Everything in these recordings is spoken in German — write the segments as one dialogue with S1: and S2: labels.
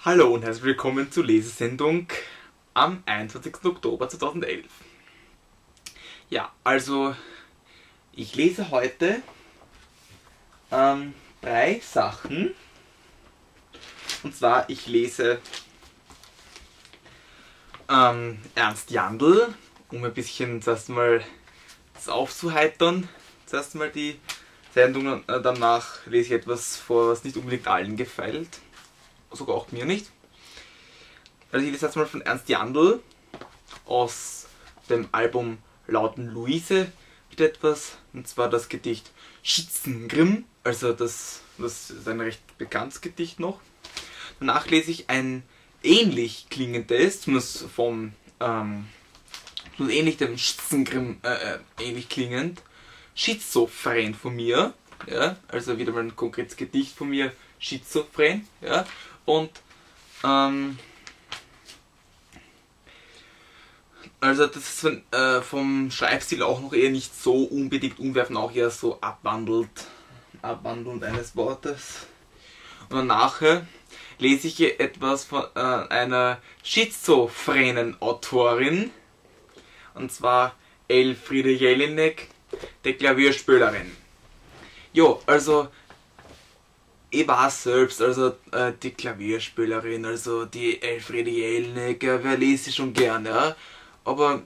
S1: Hallo und herzlich willkommen zur Lesesendung am 21. Oktober 2011. Ja, also ich lese heute 3 Sachen. Und zwar, ich lese Ernst Jandl, um ein bisschen zuerst mal das aufzuheitern. Zuerst mal die Sendung und danach lese ich etwas vor, was nicht unbedingt allen gefällt. Sogar auch mir nicht. Also ich lese jetzt mal von Ernst Jandl aus dem Album Lauten Luise wieder etwas, und zwar das Gedicht Schützengrimm, also das ist ein recht bekanntes Gedicht noch. Danach lese ich ein ähnlich klingendes, zumindest vom ähnlich dem Schützengrimm ähnlich klingend, Schizophren von mir, ja, also wieder mal ein konkretes Gedicht von mir, Schizophren, ja, und also das ist vom Schreibstil auch noch eher nicht so unbedingt umwerfend, auch eher so abwandelnd eines Wortes. Und danach lese ich hier etwas von einer schizophrenen Autorin, und zwar Elfriede Jelinek, der Klavierspielerin. Jo, also ich war selbst, also die Klavierspielerin, also die Elfriede Jelinek, wer liest sie schon gerne, ja? Aber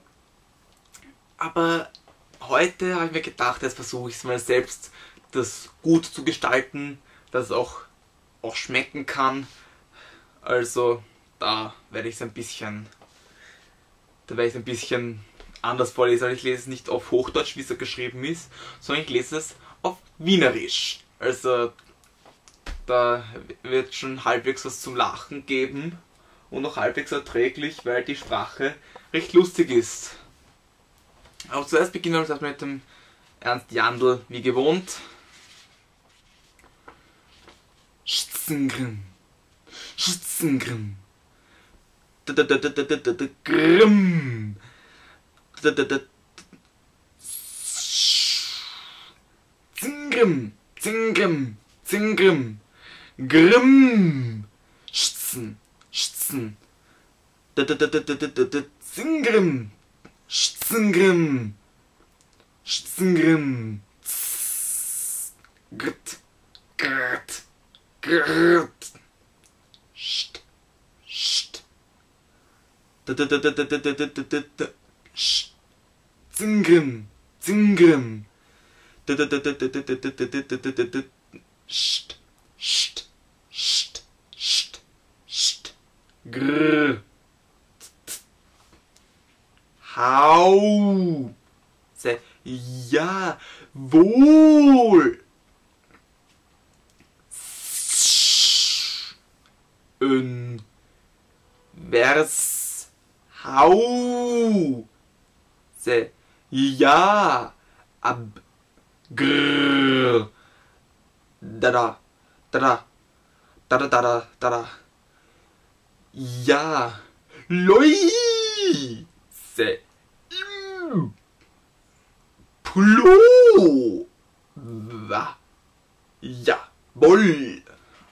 S1: heute habe ich mir gedacht, jetzt versuche ich es mal selbst, das gut zu gestalten, dass es auch schmecken kann. Also da werde ich es ein bisschen, anders vorlesen. Also ich lese es nicht auf Hochdeutsch, wie es geschrieben ist, sondern ich lese es auf Wienerisch. Also da wird schon halbwegs was zum Lachen geben und noch halbwegs erträglich, weil die Sprache recht lustig ist. Aber zuerst beginnen wir mit dem Ernst Jandl, wie gewohnt. Schützengrimm, Schützengrimm, Grimm, Zingrimm, Zingrimm, Zingrimm, Grimm, Schützen, Schützen, Zingrimm, Schützengrimm, Schützengrimm, Grt, Grt, Grt, Scht, Scht, Zingrimm, Zingrimm, Scht, Scht, Scht, Scht, Scht, Grrr, Hau, ja, wohl, Vers, hau, ja, ab, grrr, da, da, da, da, da, da, da, da, ja, loi, im, plo, wa, ja, wohl.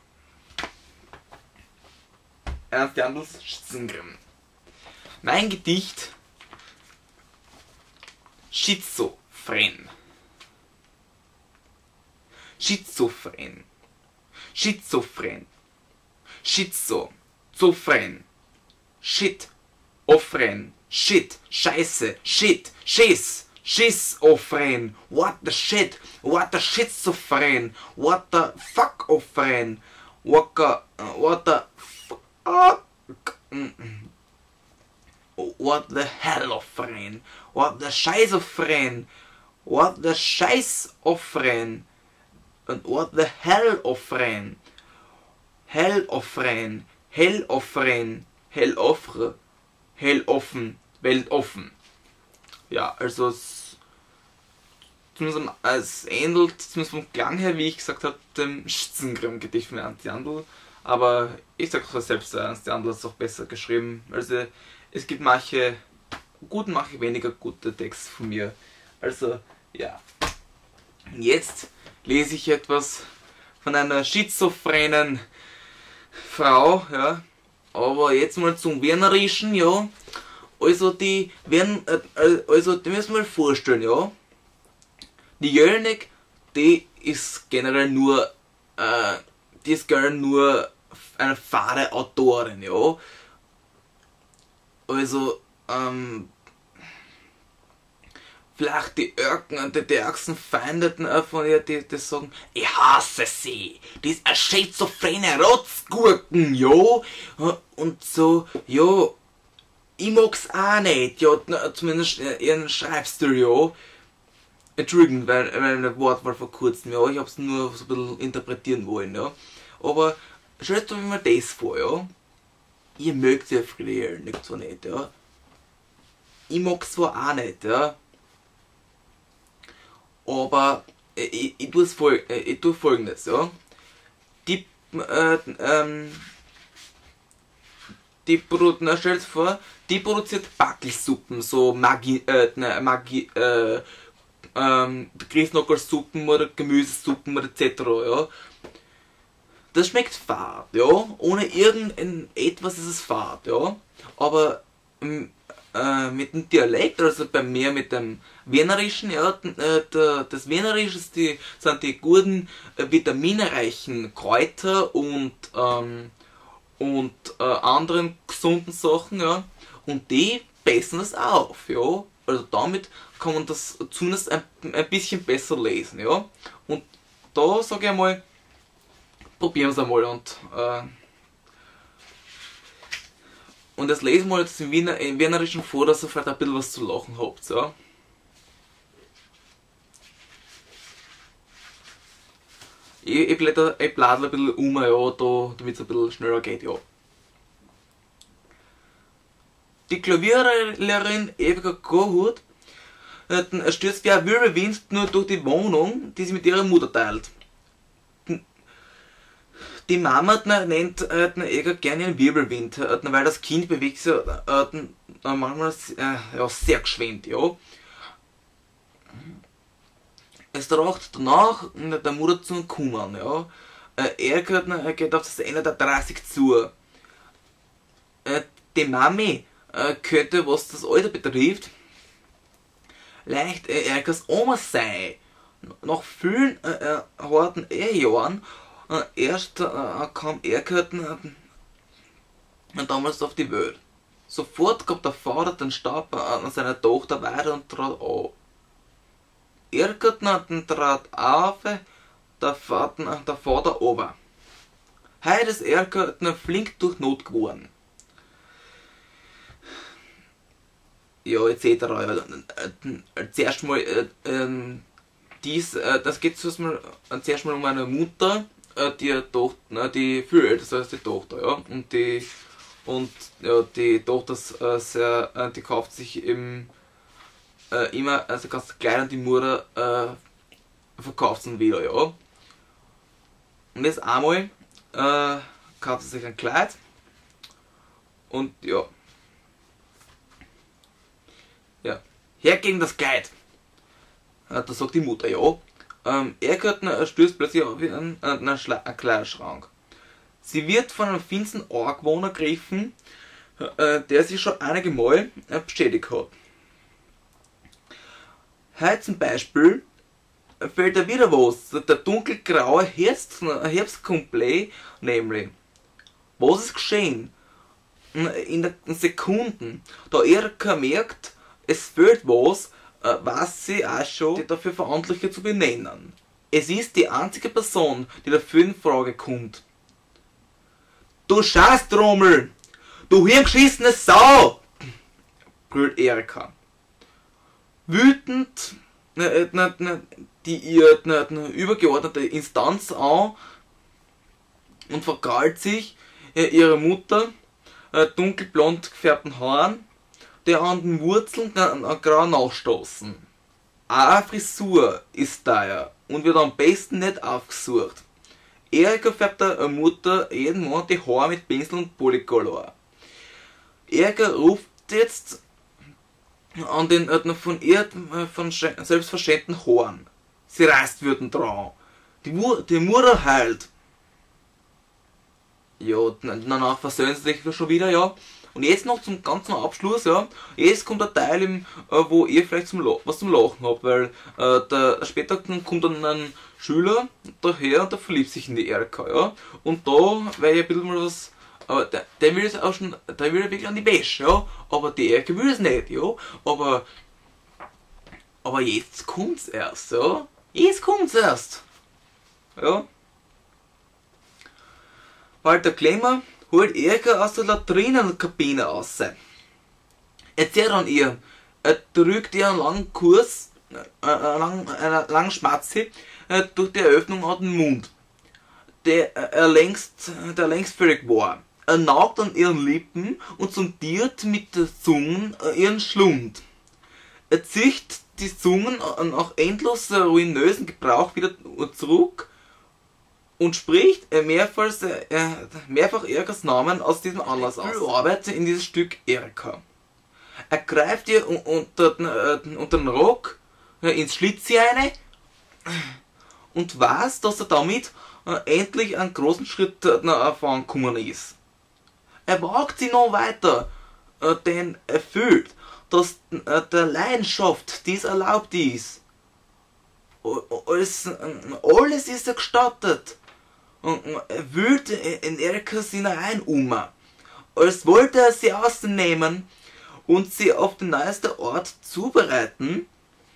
S1: Ernst Jandls Schützengrimm. Mein Gedicht Schizophren. Schizophren. Schizophren. Schizophren. Shit. Ophren. Shit. Scheiße. Shit. Schiss. Schissophren. What the shit? What the schizophren? What the fuck ophren? What the fuck? What the hell ophren? What the scheißophren? What the scheißophren? And what the hell ophren? Hell ophren. Hell ophren. Hell offre. Hell offen. Welt offen. Ja, also es ähnelt zumindest vom Klang her, wie ich gesagt habe, dem Schützengrimm-Gedicht von Ernst Jandl. Aber ich sage auch selbst, Ernst Jandl hat es auch besser geschrieben. Also es gibt manche gute, manche weniger gute Texte von mir. Also ja. Jetzt lese ich etwas von einer schizophrenen Frau, ja, Aber jetzt mal zum Wienerischen, ja. Also die werden, die müssen wir mal vorstellen, ja. Die Jelinek, die ist generell nur, eine fade Autorin, ja. Also, vielleicht die ärgsten Feinde von ihr, die sagen, ich hasse sie, die ist eine schizophrene Rotzgurken, ja. Und so, ja, ich mag's auch nicht, ja, zumindest ihren Schreibstil, ja. Entschuldigung, weil das Wort war vor kurzem, ja, ich hab's nur so ein bisschen interpretieren wollen, ja. Aber stellt euch mal das vor, ja. Ihr mögt ja Friedel nicht so nicht, ja. Ich mag's zwar auch nicht, ja. Aber ich tue folgendes, ja. Die, stellt vor, die produziert Backelsuppen, so Grießnockersuppen oder Gemüsesuppen oder etc., ja. Das schmeckt fad, ja. Ohne irgendetwas ist es fad, ja. Aber mit dem Dialekt, also bei mir mit dem Wienerischen, ja, das Wienerische sind die guten, vitaminreichen Kräuter und anderen gesunden Sachen, ja. Und die bessern das auf, ja. Also damit kann man das zumindest ein bisschen besser lesen, ja. Und da sage ich einmal, probieren wir es einmal und jetzt lesen wir jetzt im Wienerischen vor, dass ihr vielleicht ein bisschen was zu lachen habt, ja. Ich blätter ein bisschen um, ja, damit es ein bisschen schneller geht, ja. Die Klavierlehrerin Eva Kohut stürzt wie ein Wirbelwind nur durch die Wohnung, die sie mit ihrer Mutter teilt. Die Mama nennt gerne einen Wirbelwind, weil das Kind bewegt sich manchmal sehr geschwind, ja. Es tragt danach der Mutter zum Kummern, ja. Er geht auf das Ende der 30 zu. Die Mami könnte, was das Alter betrifft, leicht Erkers Oma sein. Nach vielen harten Ehejahren erst kam Erkert damals auf die Welt. Sofort gab der Vater den Stab an seine Tochter weiter und trat an. Erkert trat auf, der Vater over. Heute ist Erkert flink durch Not geworden. Ja, etc. Zuerst mal, das geht zuerst mal um eine Mutter, die Tochter, die viel älter ist als die Tochter, ja. Die Tochter die kauft sich eben immer, also ganz klein und die Mutter verkauft sie wieder, ja. Und jetzt einmal kauft sie sich ein Kleid und ja. Ja, her gegen das Kleid. Da sagt die Mutter, ja. Stößt plötzlich auf einen Kleiderschrank. Sie wird von einem finsteren Argwohn ergriffen, der sie schon einige Mal bestätigt hat. Heute zum Beispiel fällt da wieder was, der dunkelgraue Herbstkomplett, nämlich, was ist geschehen? In den Sekunden, da Erika merkt, es fehlt was, weiß sie auch schon, die dafür Verantwortliche zu benennen. Es ist die einzige Person, die dafür in Frage kommt. Du Scheißtrommel! Du hirngeschissene Sau! Brüllt Erika. Wütend die ihr übergeordnete Instanz an und verkrallt sich ihre Mutter dunkelblond gefärbten Haaren, der an den Wurzeln grau nachstoßen. Eine Frisur ist daher und wird am besten nicht aufgesucht. Erika färbt der Mutter jeden Monat die Haare mit Pinsel und Polycolor. Erika ruft jetzt an den von ihr von selbstverständlichen Haaren. Sie reißt würden dran. Die Mutter heult. ja, danach versöhnen sie sich schon wieder, ja. Und jetzt noch zum ganzen Abschluss, ja. Jetzt kommt der Teil, wo ihr vielleicht was zum Lachen habt, weil später kommt dann ein Schüler daher und der verliebt sich in die Erika, ja. Und da wäre ja ein bisschen mal was. Aber der will es auch schon, der will ja wirklich an die Wäsche, ja. Aber die Erika will es nicht, ja. Aber jetzt kommt's erst, ja. Jetzt kommt's erst. Ja. Weil der Klemmer holt Erika aus der Latrinenkabine raus. Erzählt an ihr, er drückt ihr einen langen Kurs, einen langen Schmatzi durch die Eröffnung an den Mund, der längst völlig war. Er nagt an ihren Lippen und sondiert mit der Zunge ihren Schlund. Er zieht die Zungen nach endlos ruinösen Gebrauch wieder zurück und spricht mehrfach Erikas Namen aus diesem Anlass aus. Er arbeitet in dieses Stück Erika. Er greift ihr unter den Rock ins Schlitzi rein und weiß, dass er damit endlich einen großen Schritt vorangekommen ist. Er wagt sie noch weiter, denn er fühlt, dass der Leidenschaft dies erlaubt ist. Alles ist er gestattet. Und er wühlt in Erikas hinein als wollte er sie ausnehmen und sie auf den neuesten Ort zubereiten.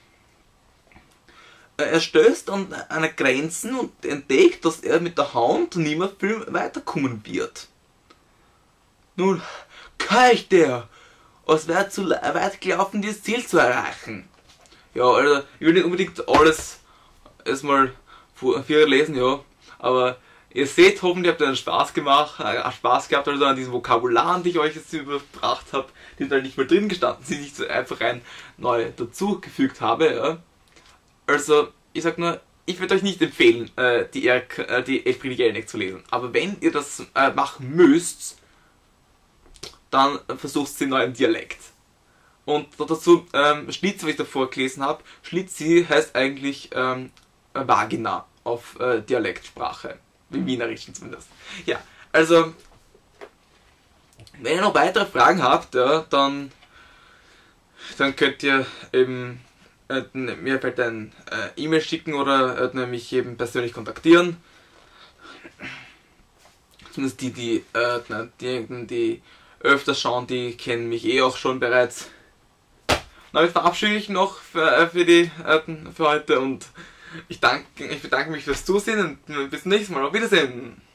S1: Er stößt an eine Grenzen und entdeckt, dass er mit der Hand nicht mehr viel weiterkommen wird. Nun keucht er, als wäre zu weit gelaufen, dieses Ziel zu erreichen. Ja, also ich will nicht unbedingt alles erstmal lesen, ja, aber ihr seht, hoffentlich habt ihr einen Spaß gehabt, also an diesen Vokabularen, die ich euch jetzt überbracht habe, die da nicht mehr drin gestanden sind, die ich so einfach rein neu dazugefügt habe, ja. Also, ich sag nur, ich würde euch nicht empfehlen, die Elfriede Jelinek zu lesen, aber wenn ihr das machen müsst, dann versucht sie in eurem Dialekt. Und dazu, Schlitzi, was ich davor gelesen habe, Schlitzi heißt eigentlich Vagina auf Dialektsprache. Im Wienerischen zumindest. Ja, also, wenn ihr noch weitere Fragen habt, ja, dann könnt ihr eben mir vielleicht ein E-Mail schicken oder mich eben persönlich kontaktieren. Zumindest diejenigen, die öfters schauen, die kennen mich eh auch schon bereits. Damit verabschiede ich noch für heute und ich bedanke mich fürs Zusehen und bis zum nächsten Mal. Auf Wiedersehen!